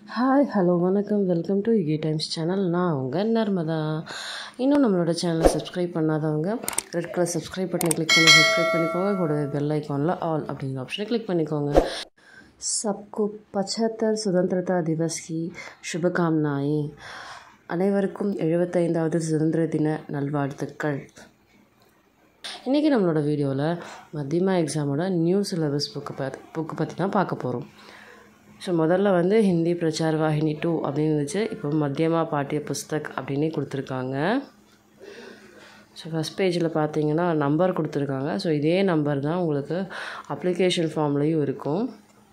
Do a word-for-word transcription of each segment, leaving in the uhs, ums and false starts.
Hi hello வணக்கம் welcome to Yugi times channel. நான் உங்கள் நர்மதா. இன்னும் நம்மளோட சேனலை சப்ஸ்கிரைப் பண்ணாதவங்க ரெட் கலர் சப்ஸ்கிரைப் பட்டனை கிளிக் பண்ணி சப்ஸ்கிரைப் பண்ணிக்கோங்க. கூடவே பெல் ஐக்கானில் ஆல் அப்படிங்கிற ஆப்ஷனை கிளிக் பண்ணிக்கோங்க. சப்கு பச்சஹத்தர் சுதந்திரதா திவஸ் கி சுபகாம்னாயே. அனைவருக்கும் எழுபத்தைந்தாவது சுதந்திர தின நல்வாழ்த்துக்கள். இன்றைக்கி நம்மளோட வீடியோவில் மத்தியமா எக்ஸாமோட நியூ சிலபஸ் புக்கு பற்றி புக்கு பற்றி தான் பார்க்க போகிறோம். ஸோ முதல்ல வந்து ஹிந்தி பிரச்சார் வாகினி டூ அப்படின்னு இருந்துச்சு. இப்போ மத்தியமா பாட்டிய புஸ்தக் அப்படின்னே கொடுத்துருக்காங்க. ஸோ ஃபஸ்ட் பேஜில் பார்த்தீங்கன்னா நம்பர் கொடுத்துருக்காங்க. ஸோ இதே நம்பர் தான் உங்களுக்கு அப்ளிகேஷன் ஃபார்ம்லேயும் இருக்கும்.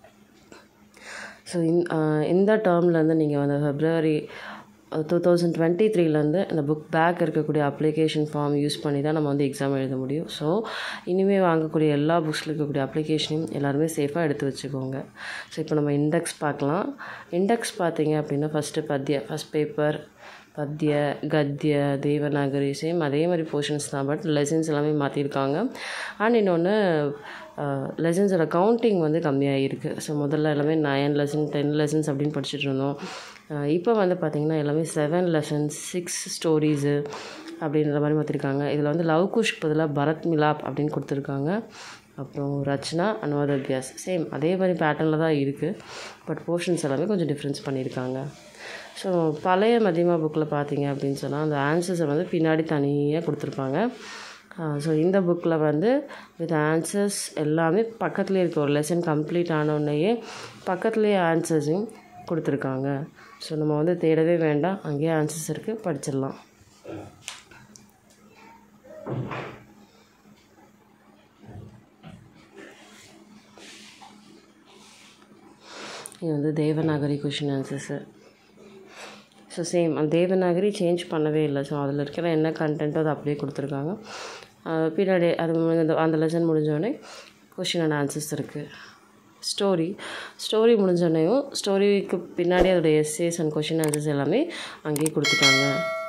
ஸோ இந் இந்த டேர்ம்லேருந்து நீங்கள் வந்து ஃபெப்ரவரி டூ தௌசண்ட் டுவெண்ட்டி த்ரீலேருந்து இந்த புக் பேக் இருக்கக்கூடிய அப்ளிகேஷன் ஃபார்ம் யூஸ் பண்ணி தான் நம்ம வந்து எக்ஸாம் எழுத முடியும். ஸோ இனிமேல் வாங்கக்கூடிய எல்லா புக்ஸில் இருக்கக்கூடிய அப்ளிகேஷனையும் எல்லாருமே சேஃபாக எடுத்து வச்சுக்கோங்க. ஸோ இப்போ நம்ம இண்டெக்ஸ் பார்க்கலாம். இண்டெக்ஸ் பார்த்தீங்க அப்படின்னா ஃபஸ்ட்டு பத்யா, ஃபஸ்ட் பேப்பர் பத்ய, கத்ய, தேவநாகரி சேம் அதே மாதிரி போர்ஷன்ஸ் தான். பட் லெசன்ஸ் எல்லாமே மாற்றிருக்காங்க. அண்ட் இன்னொன்று லெசன்ஸோட கவுண்டிங் வந்து கம்மியாக இருக்குது. ஸோ முதல்ல எல்லாமே நைன் லெசன் டென் லெசன்ஸ் அப்படின்னு படிச்சுட்டு இருந்தோம். இப்போ வந்து பார்த்திங்கன்னா எல்லாமே செவன் லெசன்ஸ் சிக்ஸ் ஸ்டோரிஸு அப்படின்ற மாதிரி மாற்றிருக்காங்க. இதில் வந்து லவ் குஷ்க்கு பதிலாக பரத் மிலாப் அப்படின்னு கொடுத்துருக்காங்க. அப்புறம் ரச்சனா அனுவாத அபியாஸ் சேம் அதே மாதிரி பேட்டர்னில் தான் இருக்குது. பட் போர்ஷன்ஸ் எல்லாமே கொஞ்சம் டிஃப்ரென்ஸ் பண்ணியிருக்காங்க. ஸோ பழைய மத்தியமா புக்கில் பார்த்தீங்க அப்படின்னு சொன்னால் அந்த ஆன்சர்ஸை வந்து பின்னாடி தனியாக கொடுத்துருப்பாங்க. ஸோ இந்த புக்கில் வந்து வித் ஆன்சர்ஸ் எல்லாமே பக்கத்துலேயே இருக்குது. ஒரு லெசன் கம்ப்ளீட் ஆனோடனேயே பக்கத்துலேயே ஆன்சர்ஸையும் கொடுத்துருக்காங்க. ஸோ நம்ம வந்து தேடவே வேண்டாம், அங்கேயே ஆன்சர்ஸ் இருக்குது, படிச்சிடலாம். இது வந்து Devanagari question answers. So same அந்த தேவநாகரி சேஞ்ச் பண்ணவே இல்லை. ஸோ அதில் இருக்கிற என்ன கண்டென்ட்டோ அதை அப்படியே கொடுத்துருக்காங்க. பின்னாடி அது முடிஞ்ச அந்த லெசன் முடிஞ்சோடனே கொஷின் அண்ட் ஆன்சர்ஸ் இருக்குது. ஸ்டோரி ஸ்டோரி முடிஞ்சோடனேயும் ஸ்டோரிக்கு பின்னாடி அதோடய எஸ்ஏஸ் அண்ட் கொஷின் ஆன்சர்ஸ் எல்லாமே அங்கேயே கொடுத்துட்டாங்க.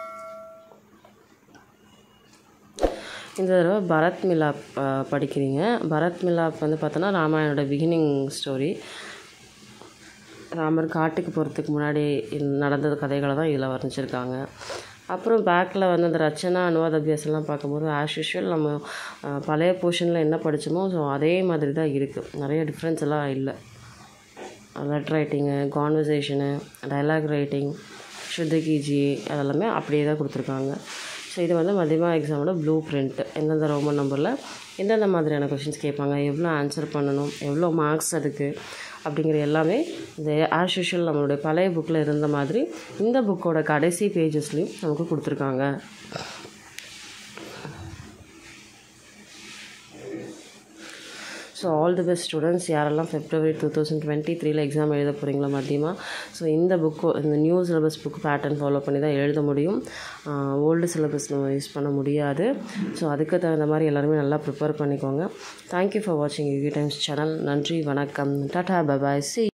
இந்த தடவை பரத் மிலாப் படிக்கிறீங்க. பரத் மிலாப் வந்து பார்த்தோன்னா ராமாயணோட பிகினிங் ஸ்டோரி. ராமர் காட்டுக்கு போகிறதுக்கு முன்னாடி நடந்த கதைகளை தான் இதில் வர்ணிச்சிருக்காங்க. அப்புறம் பேக்கில் வந்து அந்த ரச்சனா அனுவாத அபியாசம்லாம் பார்க்கும்போது ஆஸ் யூஷுவல் நம்ம பழைய போர்ஷனில் என்ன படித்தோமோ ஸோ அதே மாதிரி தான் இருக்குது. நிறைய டிஃப்ரென்ஸ் எல்லாம் இல்லை. Letter writing, conversation, dialogue writing, ஸ்ருதிகிஜி அதெல்லாமே அப்படியே தான் கொடுத்துருக்காங்க. ஸோ இது வந்து மத்தியமா எக்ஸாமோட ப்ளூ பிரிண்ட்டு. எந்தெந்த ரோமன் நம்பரில் எந்தெந்த மாதிரியான கொஷின்ஸ் கேட்பாங்க, எவ்வளோ ஆன்சர் பண்ணணும், எவ்வளோ மார்க்ஸ் அதுக்கு அப்படிங்கிற எல்லாமே இந்த ஆஸ் யூஷுவல் நம்மளுடைய பழைய புக்கில் இருந்த மாதிரி இந்த புக்கோட கடைசி பேஜஸ்லேயும் நமக்கு கொடுத்துருக்காங்க. So all the best students. யாரெல்லாம் ஃபெப்ரவரி டூ தௌசண்ட் டுவெண்ட்டி த்ரீல எக்ஸாம் எழுத போகிறீங்களா மத்தியமா, ஸோ இந்த புக்கு இந்த new syllabus book pattern follow பண்ணி தான் எழுத முடியும். ஓல்டு சிலபஸ் நம்ம யூஸ் பண்ண முடியாது. ஸோ அதுக்கு தகுந்த மாதிரி எல்லாருமே நல்லா ப்ரிப்பேர் பண்ணிக்கோங்க. தேங்க்யூ ஃபார் வாட்சிங் யுகி டைம்ஸ் சேனல். நன்றி, வணக்கம், டாடா, பை பாய், சி.